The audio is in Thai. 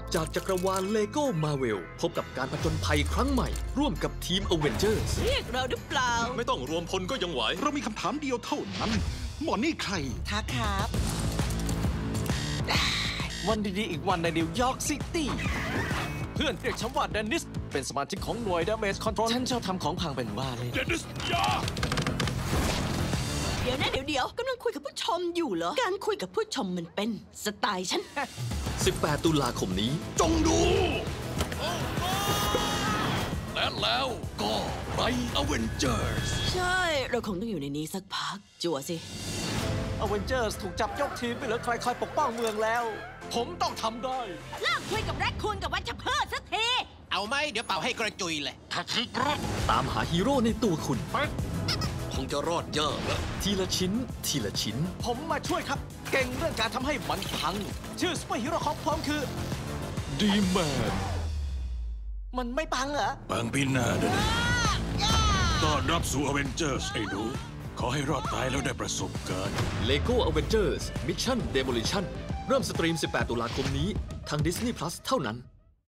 จากจักรวาลเลโก้มาเวลพบกับการผจญภัยครั้งใหม่ร่วมกับทีมอเวนเจอร์สเรียกเราหรือเปล่าไม่ต้องรวมพลก็ยังไหวเรามีคำถามเดียวเท่านั้นหมอนี่ใครทักครับวันดีๆอีกวันในนิวยอร์กซิตี้เพื่อนเรียกฉันว่าเดนนิสเป็นสมาชิกของหน่วย Damage Control ฉันชอบทำของพังเป็นว่าเลยเดนนิสยาเดี๋ยวกำลังคุยกับผู้ชมอยู่เหรอการคุยกับผู้ชมมันเป็นสไตล์ฉัน 18 ตุลาคมนี้จงดูและแล้วก็ไรอเวนเจอร์สใช่เราคงต้องอยู่ในนี้สักพักจั่วสิอเวนเจอร์สถูกจับยกทีมไปเหลือใครคอยปกป้องเมืองแล้วผมต้องทำได้เลิกคุยกับแรคคูนกับวัชพืชสักทีเอาไหมเดี๋ยวเป่าให้กระจุยเลยตามหาฮีโร่ในตัวคุณคงจะรอดยากแล้วทีละชิ้นผมมาช่วยครับเก่งเรื่องการทำให้มันพังชื่อซุปเปอร์ฮีโร่ของผมคือดีแมนมันไม่พังเหรอพังพินาศต้อนรับสู่อเวนเจอร์สไอ้หนูขอให้รอดตายแล้วได้ประสบการณ์ Lego Avengers Mission Demolition เริ่มสตรีม18 ตุลาคมนี้ทาง Disney Plus เท่านั้น